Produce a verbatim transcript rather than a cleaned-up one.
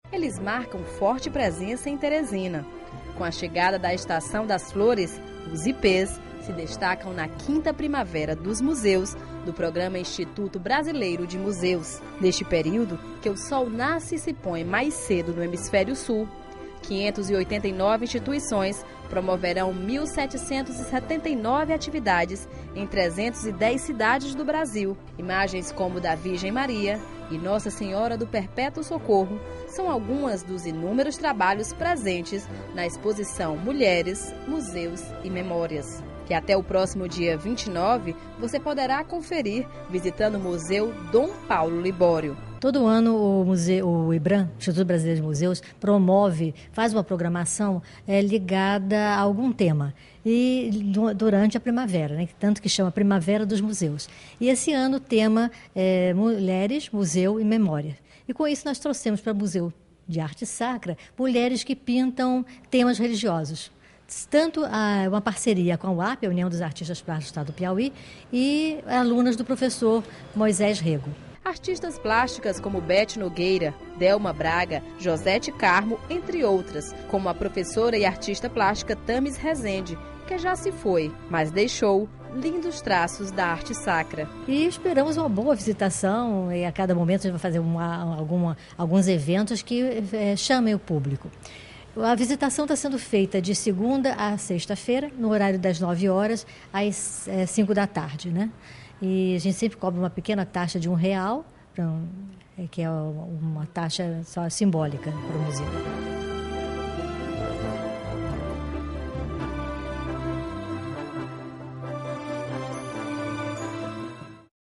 Eles marcam forte presença em Teresina. Com a chegada da Estação das Flores, os I Pês se destacam na quinta primavera dos museus do programa Instituto Brasileiro de Museus. Neste período, que o sol nasce e se põe mais cedo no hemisfério sul, quinhentas e oitenta e nove instituições promoverão mil setecentas e setenta e nove atividades em trezentas e dez cidades do Brasil. Imagens como da Virgem Maria e Nossa Senhora do Perpétuo Socorro são algumas dos inúmeros trabalhos presentes na exposição Mulheres, Museus e Memórias, que até o próximo dia vinte e nove você poderá conferir visitando o Museu Dom Paulo Libório. Todo ano o, museu, o IBRAM, Instituto Brasileiro de Museus, promove, faz uma programação é, ligada a algum tema. E durante a primavera, né, tanto que chama Primavera dos Museus. E esse ano o tema é Mulheres, Museu e Memória. E com isso nós trouxemos para o Museu de Arte Sacra mulheres que pintam temas religiosos. Tanto a, uma parceria com a U A P, a União dos Artistas Plásticos do Estado do Piauí, e alunas do professor Moisés Rego. Artistas plásticas como Beth Nogueira, Delma Braga, Josete Carmo, entre outras, como a professora e artista plástica Tamis Rezende, que já se foi, mas deixou lindos traços da arte sacra. E esperamos uma boa visitação, e a cada momento a gente vai fazer uma, alguma, alguns eventos que é, chamem o público. A visitação está sendo feita de segunda a sexta-feira, no horário das nove horas às é, cinco da tarde, né? E a gente sempre cobra uma pequena taxa de um real, pra, é, que é uma taxa só simbólica para o museu.